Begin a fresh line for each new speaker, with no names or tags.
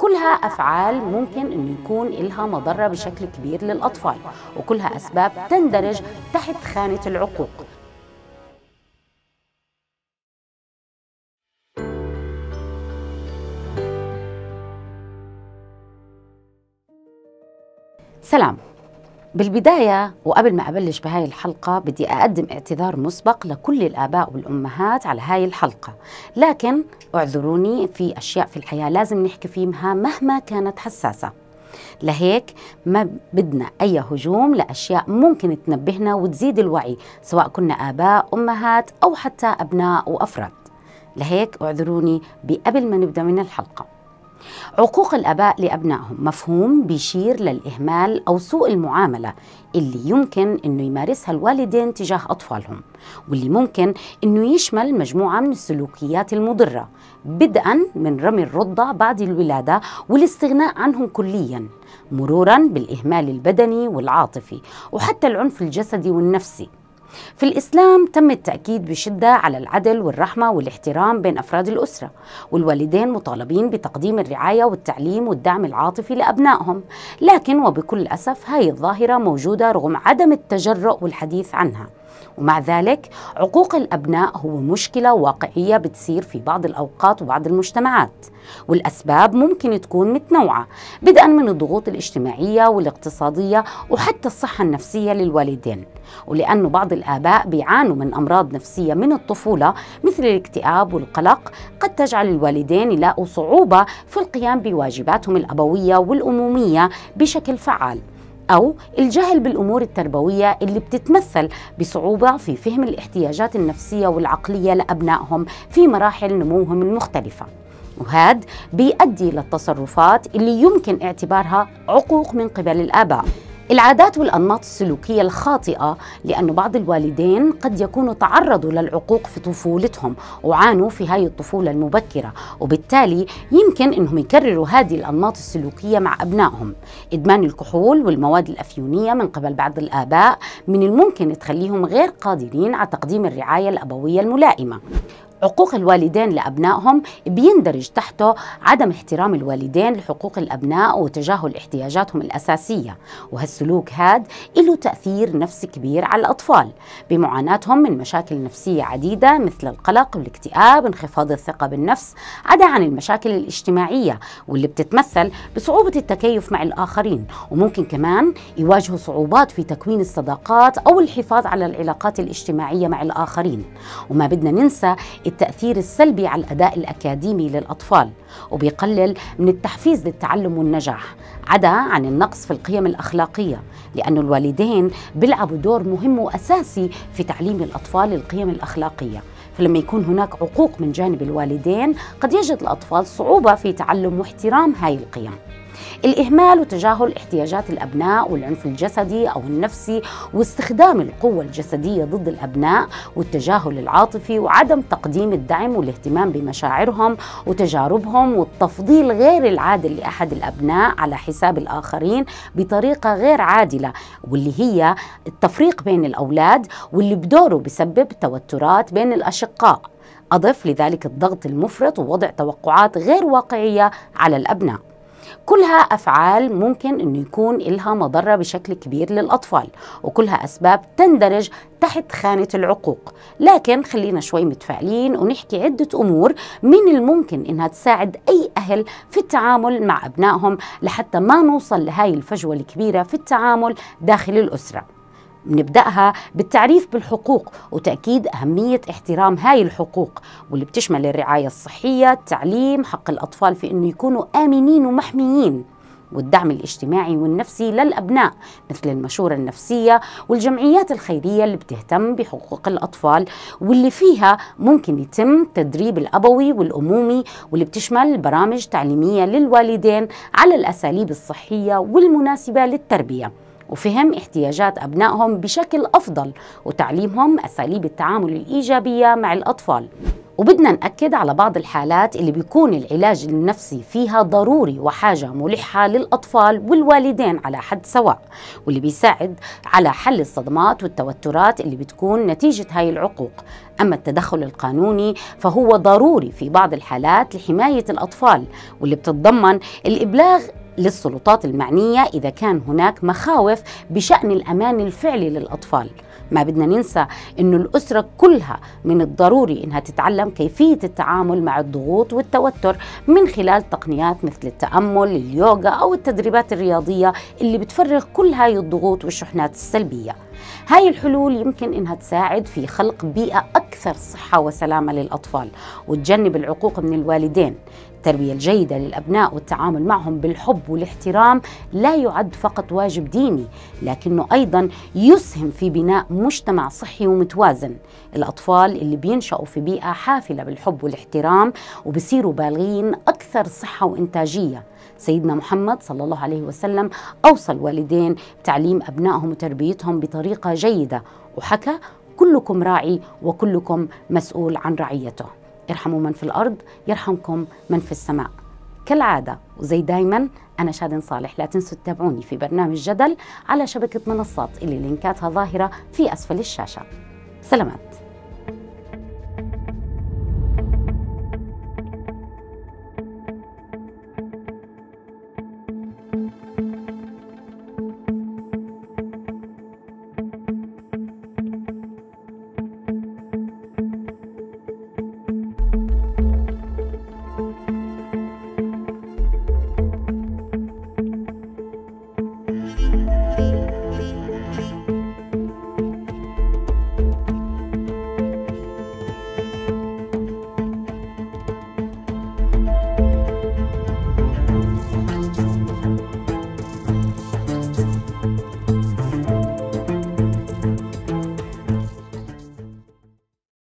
كلها أفعال ممكن أن يكون إلها مضرة بشكل كبير للأطفال، وكلها أسباب تندرج تحت خانة العقوق. سلام. بالبداية وقبل ما أبلش بهاي الحلقة بدي أقدم اعتذار مسبق لكل الآباء والأمهات على هاي الحلقة، لكن اعذروني، في أشياء في الحياة لازم نحكي فيها مهما كانت حساسة، لهيك ما بدنا أي هجوم لأشياء ممكن تنبهنا وتزيد الوعي، سواء كنا آباء أمهات أو حتى أبناء وأفراد. لهيك اعذروني قبل ما نبدأ من الحلقة. عقوق الآباء لأبنائهم مفهوم بيشير للإهمال أو سوء المعاملة اللي يمكن أنه يمارسها الوالدين تجاه أطفالهم، واللي ممكن أنه يشمل مجموعة من السلوكيات المضرة، بدءاً من رمي الرضع بعد الولادة والاستغناء عنهم كلياً، مروراً بالإهمال البدني والعاطفي، وحتى العنف الجسدي والنفسي. في الإسلام تم التأكيد بشدة على العدل والرحمة والاحترام بين أفراد الأسرة، والوالدين مطالبين بتقديم الرعاية والتعليم والدعم العاطفي لأبنائهم، لكن وبكل أسف هاي الظاهرة موجودة رغم عدم التجرؤ والحديث عنها. ومع ذلك عقوق الأبناء هو مشكلة واقعية بتصير في بعض الأوقات وبعض المجتمعات، والأسباب ممكن تكون متنوعة، بدءا من الضغوط الاجتماعية والاقتصادية وحتى الصحة النفسية للوالدين، ولأنه بعض الآباء بيعانوا من أمراض نفسية من الطفولة مثل الاكتئاب والقلق، قد تجعل الوالدين يلاقوا صعوبة في القيام بواجباتهم الأبوية والأمومية بشكل فعال، أو الجهل بالأمور التربوية اللي بتتمثل بصعوبة في فهم الاحتياجات النفسية والعقلية لأبنائهم في مراحل نموهم المختلفة، وهذا بيؤدي للتصرفات اللي يمكن اعتبارها عقوق من قبل الآباء. العادات والأنماط السلوكية الخاطئة، لأن بعض الوالدين قد يكونوا تعرضوا للعقوق في طفولتهم وعانوا في هاي الطفولة المبكرة، وبالتالي يمكن أنهم يكرروا هذه الأنماط السلوكية مع أبنائهم. إدمان الكحول والمواد الأفيونية من قبل بعض الآباء من الممكن تخليهم غير قادرين على تقديم الرعاية الأبوية الملائمة. عقوق الوالدين لأبنائهم بيندرج تحته عدم احترام الوالدين لحقوق الأبناء وتجاهل احتياجاتهم الأساسية، وهالسلوك هاد له تأثير نفسي كبير على الأطفال بمعاناتهم من مشاكل نفسية عديدة مثل القلق والاكتئاب، انخفاض الثقة بالنفس، عدا عن المشاكل الاجتماعية واللي بتتمثل بصعوبة التكيف مع الآخرين، وممكن كمان يواجهوا صعوبات في تكوين الصداقات أو الحفاظ على العلاقات الاجتماعية مع الآخرين. وما بدنا ننسى التأثير السلبي على الأداء الأكاديمي للأطفال، وبيقلل من التحفيز للتعلم والنجاح، عدا عن النقص في القيم الأخلاقية، لأن الوالدين بيلعبوا دور مهم وأساسي في تعليم الأطفال القيم الأخلاقية. فلما يكون هناك عقوق من جانب الوالدين قد يجد الأطفال صعوبة في تعلم واحترام هاي القيم. الإهمال وتجاهل احتياجات الأبناء والعنف الجسدي أو النفسي واستخدام القوة الجسدية ضد الأبناء والتجاهل العاطفي وعدم تقديم الدعم والاهتمام بمشاعرهم وتجاربهم والتفضيل غير العادل لأحد الأبناء على حساب الآخرين بطريقة غير عادلة، واللي هي التفريق بين الأولاد، واللي بدوره بسبب توترات بين الأشقاء. أضف لذلك الضغط المفرط ووضع توقعات غير واقعية على الأبناء. كلها أفعال ممكن أن يكون إلها مضرة بشكل كبير للأطفال، وكلها أسباب تندرج تحت خانة العقوق. لكن خلينا شوي متفائلين ونحكي عدة أمور من الممكن أنها تساعد أي أهل في التعامل مع أبنائهم لحتى ما نوصل لهاي الفجوة الكبيرة في التعامل داخل الأسرة. بنبدأها بالتعريف بالحقوق وتأكيد أهمية احترام هاي الحقوق، واللي بتشمل الرعاية الصحية، التعليم، حق الأطفال في أنه يكونوا آمنين ومحميين، والدعم الاجتماعي والنفسي للأبناء مثل المشورة النفسية والجمعيات الخيرية اللي بتهتم بحقوق الأطفال، واللي فيها ممكن يتم تدريب الأبوي والأمومي، واللي بتشمل برامج تعليمية للوالدين على الأساليب الصحية والمناسبة للتربية، وفهم احتياجات أبنائهم بشكل أفضل، وتعليمهم أساليب التعامل الإيجابية مع الأطفال. وبدنا نأكد على بعض الحالات اللي بيكون العلاج النفسي فيها ضروري وحاجة ملحة للأطفال والوالدين على حد سواء، واللي بيساعد على حل الصدمات والتوترات اللي بتكون نتيجة هاي العقوق. أما التدخل القانوني فهو ضروري في بعض الحالات لحماية الأطفال، واللي بتتضمن الإبلاغ للسلطات المعنية إذا كان هناك مخاوف بشأن الأمان الفعلي للأطفال. ما بدنا ننسى إنه الأسرة كلها من الضروري إنها تتعلم كيفية التعامل مع الضغوط والتوتر من خلال تقنيات مثل التأمل، اليوغا أو التدريبات الرياضية اللي بتفرغ كل هاي الضغوط والشحنات السلبية. هاي الحلول يمكن إنها تساعد في خلق بيئة أكثر صحة وسلامة للأطفال وتجنب العقوق من الوالدين. التربية الجيدة للأبناء والتعامل معهم بالحب والاحترام لا يعد فقط واجب ديني، لكنه أيضا يسهم في بناء مجتمع صحي ومتوازن. الأطفال اللي بينشأوا في بيئة حافلة بالحب والاحترام وبصيروا بالغين أكثر صحة وإنتاجية. سيدنا محمد صلى الله عليه وسلم أوصى الوالدين بتعليم أبنائهم وتربيتهم بطريقة جيدة، وحكى: كلكم راعي وكلكم مسؤول عن رعيته. ارحموا من في الأرض يرحمكم من في السماء. كالعادة وزي دايما أنا شادن صالح. لا تنسوا تتابعوني في برنامج جدل على شبكة منصات اللي لينكاتها ظاهرة في أسفل الشاشة. سلامات.